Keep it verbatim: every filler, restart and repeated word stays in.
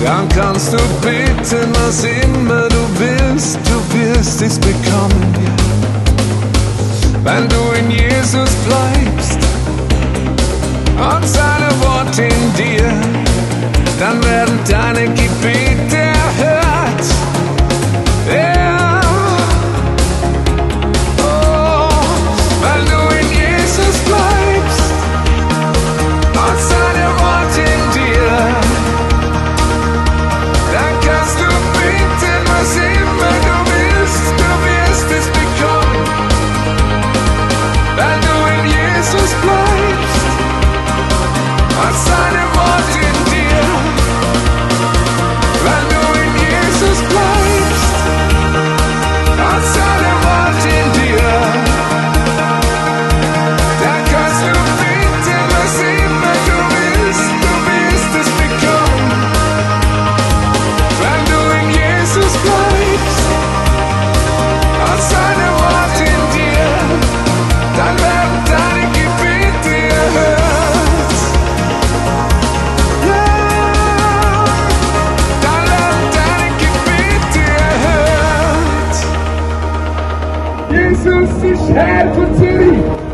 Dann kannst du bitten, was immer du willst, du wirst es bekommen. Wenn du in Jesus bleibst und seine Worte in dir, dann werden deine Gebete erhört. Ja. Oh, wenn du in Jesus bleibst und seine Worte in dir, dann kannst du bitten, was immer du willst, du wirst es bekommen. Wenn du in Jesus bleibst und seine Worte in dir, wenn du in Jesus bleibst und seine Worte in dir, dann kannst du bitten, was immer du willst, du wirst es bekommen. Wenn du in Jesus bleibst und seine Worte in dir, dann werden deine Gebete erhört. Ja, dann werden deine Gebete erhört. Jesus ist Herr von Zürich.